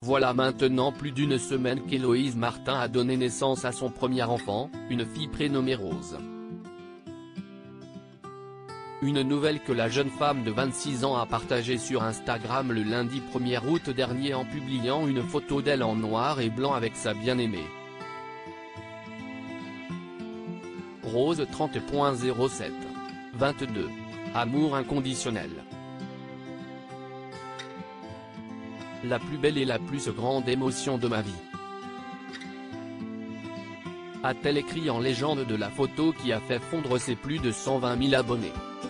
Voilà maintenant plus d'une semaine qu'Héloïse Martin a donné naissance à son premier enfant, une fille prénommée Rose. Une nouvelle que la jeune femme de 26 ans a partagée sur Instagram le lundi 1er août dernier en publiant une photo d'elle en noir et blanc avec sa bien-aimée. Rose 30.07. 22. Amour inconditionnel. La plus belle et la plus grande émotion de ma vie, a-t-elle écrit en légende de la photo qui a fait fondre ses plus de 120 000 abonnés.